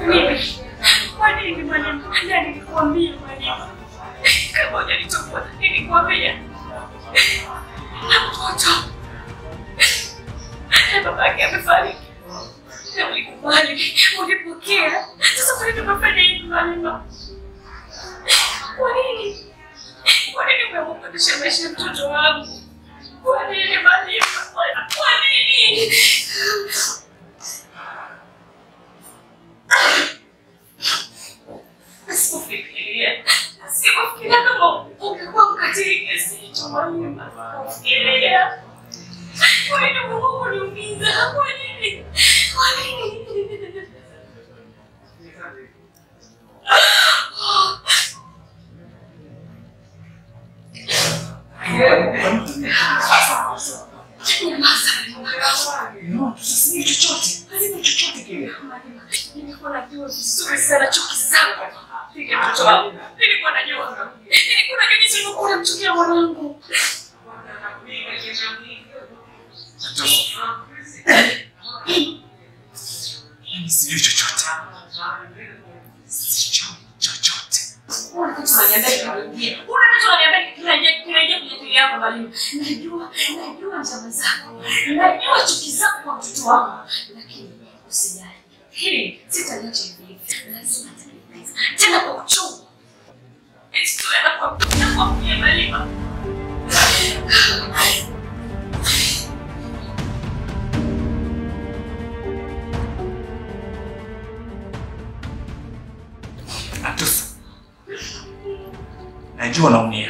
Kwa nini mwalimu? Yaani nikwambie mwalimu. Kama hujanichukua nilikwambia. Mtoto. Babake amefariki. Na ulikubali, ulipokea. Sasa kwa nini umefanya hivi mwalimu? Kwa nini? Kwa nini umeamua kushemesha mtoto wangu? Kwa nini mwalimu? Kwa nini? Sikufikiria kama ungekuwa mkatili kiasi hicho mwalimu. Sikufikiria. Kwa nini umeamua kuniumiza? Kwa nini? Kwa nini? Nilikuwa najua vizuri sana chuki zako. Nilikuwa najua jinsi ulivyokuwa unamchukia mwanangu. Sijui chochote. Najua njama zako. Najua chuki zako kwa mtoto wangu. Lakini usijali. Hili sitaliacha hivi. Lazima nitalipiza. Tena kwa uchungu. Sitoenda kwa Malima. Atusa. Najua unaumia.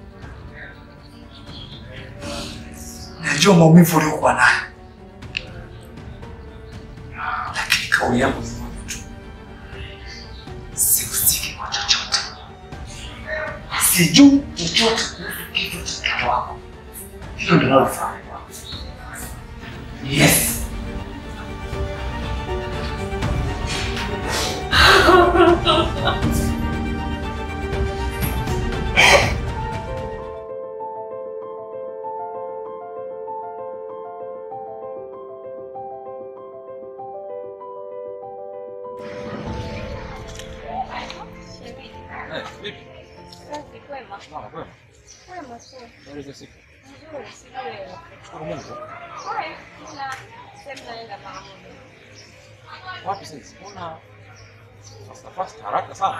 Najua maumivu uliokuwa nayo. Lakini kauli yangu ni moja tu. Sihusiki kwa chochote. Sijui chochote kuhusu kitu cha mtoto wako. Hilo ndio nalofanya. Yes. Wapi sasa? Mbona fast haraka sana?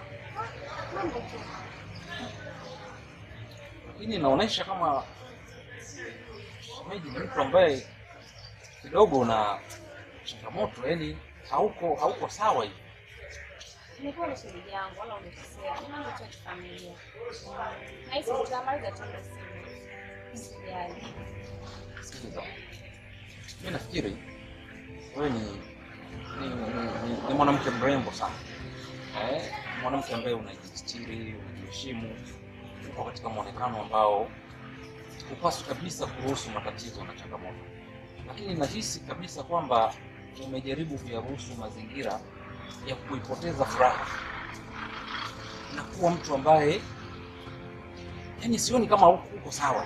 Lakini inaonyesha kama shemeji ni mtu ambaye kidogo na changamoto, yani hauko sawa hivi. Nilikuwa na shemeji yangu wala unikosea. Ni mambo tu ya familia. Na hizo tutamaliza tu na sisi. Sikiliza. Mimi nafikiri wewe ni mwanamke mrembo sana. Mwanamke ambaye unajistiri, unajiheshimu, uko katika muonekano ambao hupaswi kabisa kuruhusu matatizo na changamoto. Lakini nahisi kabisa kwamba umejaribu kuyaruhusu mazingira ya kuipoteza furaha na kuwa mtu ambaye yani sioni kama uko sawa.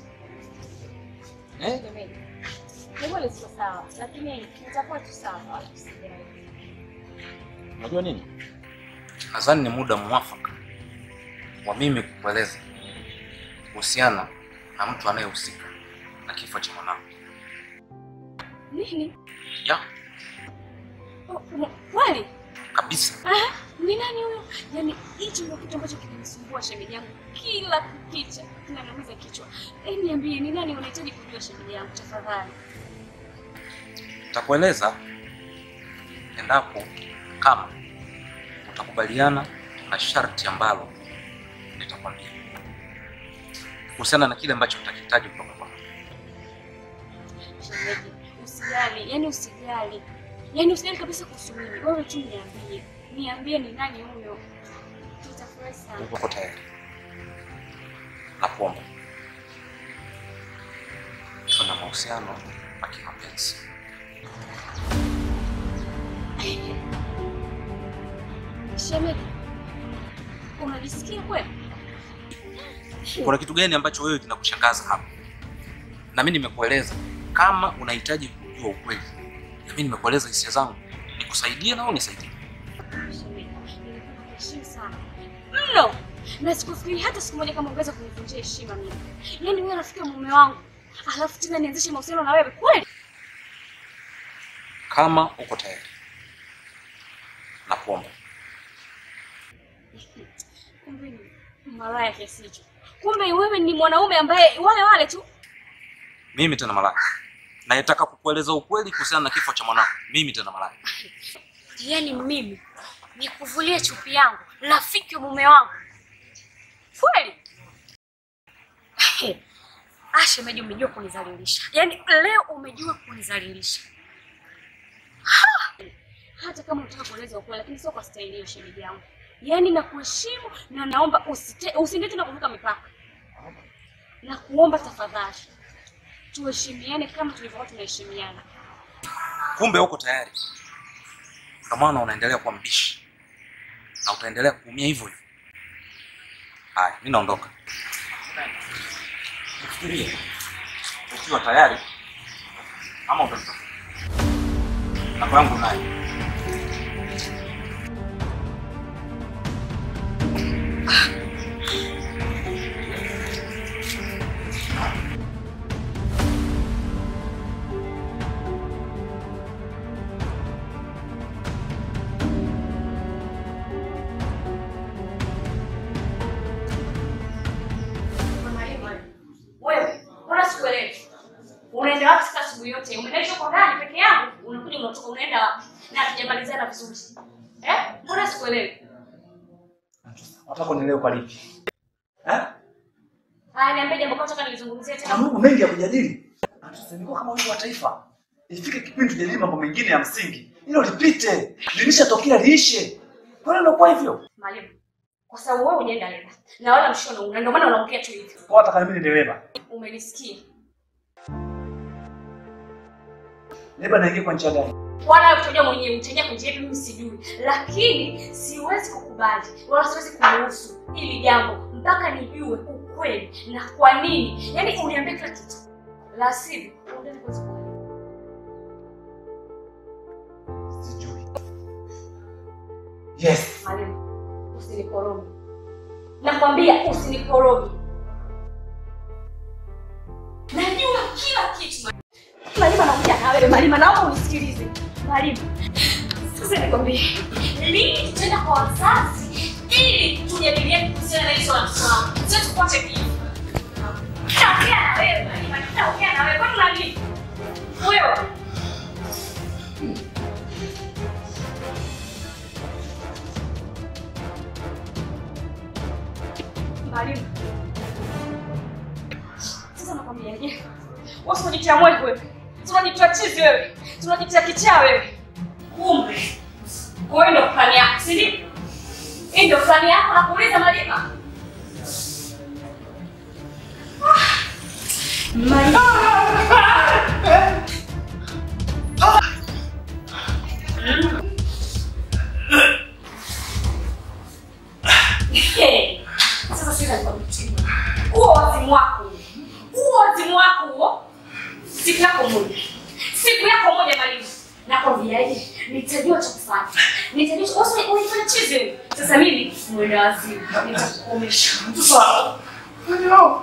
Ndio sio sawa, lakini nitakuwa tu sawa. Unajua nini? Nadhani ni muda mwafaka wa mimi kukueleza kuhusiana na mtu anayehusika na kifo cha mwanangu. Nini? Ya. Kweli? Kabisa. Ni nani huyo? Yaani hicho ndio kitu ambacho kinanisumbua shemeji yangu kila kukicha, kinaniumiza kichwa. Niambie ni nani unahitaji kujua shemeji yangu tafadhali? Nitakueleza endapo kama utakubaliana na sharti ambalo nitakwambia kuhusiana na kile ambacho utakihitaji kutoka kwangu. Shemeji, usijali, usijali. Usijali kabisa kuhusu mimi. Wewe tu niambie. Niambie ni nani huyo. Tutafurahi sana. Uko tayari? Nakuomba. Tuna mahusiano ya kimapenzi. Shemeji, unajisikia kweli? Kuna kitu gani ambacho wewe kinakushangaza hapa? Na mimi nimekueleza kama unahitaji kujua ukweli. Na mimi nimekueleza hisia zangu. Nikusaidie na unisaidie. mno. Na sikufikiri hata siku moja kama ungeweza kunivunjia heshima mimi. Yaani wewe rafiki wa mume wangu, alafu tena nianzishe mahusiano na wewe kweli? Kama uko tayari, nakuomba. Kumbe ni malaya kiasi hicho. Kumbe wewe ni mwanaume ambaye wale tu. Mimi tena malaya. Naitaka kukueleza ukweli kuhusiana na kifo cha mwanangu. Mimi tena malaya. Yaani mimi nikuvulie chupi yangu, rafiki wa mume wangu. Kweli? Asha, umejua kunizalilisha. Yaani leo umejua kunizalilisha. Hata kama unataka kueleza ukweli, lakini sio kwa staili hiyo shemeji yangu. Yaani nakuheshimu na naomba usiende tena kuvuka mipaka. Na kuomba tafadhali tuheshimiane kama tulivyokuwa tunaheshimiana. Kumbe uko tayari. Kwa maana unaendelea kuwa mbishi. Na utaendelea kuumia hivyo hivyo. Haya, mimi naondoka. Fikiria. Ukiwa tayari ama utatoka. Na kwangu naye. Unaenda wapi sasa asubuhi yote? Umeenda huko ndani peke yangu, unakuja unatoka unaenda wapi? Na hatujamalizana vizuri. Mbona sikuelewi? Nataka nielewe kwa lipi? Haya, niambie jambo kwanza nilizungumzia tena. Mambo mengi ya kujadili. Sasa niko kama wimbo wa taifa. Ifike kipindi tujadili mambo mengine ya msingi. Hilo lipite. Lilishatokea liishe. Kwa nini unakuwa hivyo? Mwalimu, kwa sababu wewe hujaenda leba. Na wala mshono ndio maana unaongea tu hivyo. Kwa hata kama mimi ni leba. Umenisikia? Leba naingia kwa njia gani? Wala utajua mwenyewe, utajua kwa njia mimi sijui. Lakini siwezi kukubali wala siwezi kuruhusu hili jambo mpaka nijue ukweli na kwa nini. Yaani uniambie kila kitu. La sivyo, unataka kuzungumza. Sijui. Yes. Mwalimu, usinikoroge. Nakwambia usinikoroge. Najua kila kitu. Mwalimu anakuja na wewe, mwalimu naomba unisikilize. Mwalimu, sasa nikwambie, lini tutaenda kwa wazazi ili tujadiliane kuhusiana na hizo swala. Sio tukote hivi. Naongea na wewe, mwalimu, naongea na wewe. Kwa nini? Wewe. Mwalimu. Sasa nakwambiaje? Wewe unajitia moyo wewe. Tunajitia chizi wewe. Tunajitia kichaa wewe. Kumbe. Wewe ndio plani yako, si ndio? Hii ndio plani yako na kuuliza Malima. Sasa sina kwa mtindo. Huo wazimu wako. Siku yako moja Malima. Nakwambiaje? Nitajua cha kufanya. Nitajua wewe unifanya chizi. Sasa mimi mwenda wazimu. Nitakukomesha. Sawa. Ndio.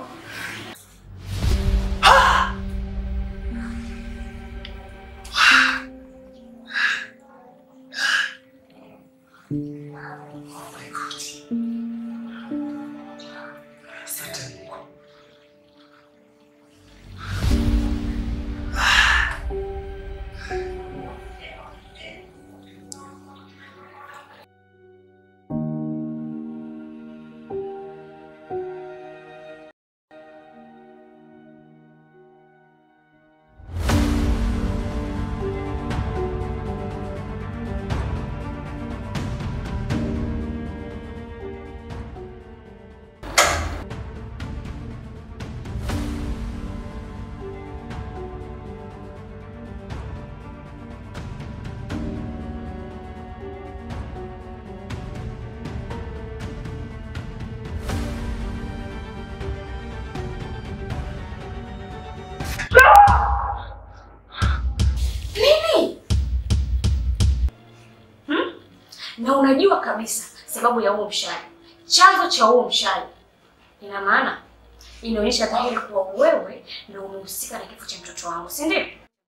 Na unajua kabisa sababu ya huo mshahara. chanzo cha huo mshale. Ina maana inaonyesha dhahiri kuwa wewe ndio umehusika na kifo cha mtoto wangu, si ndio?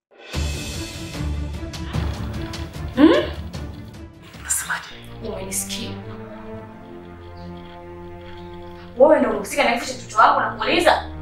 Nasemaje? Umenisikia? Wewe ndio umehusika na kifo cha mtoto wangu na kuuliza?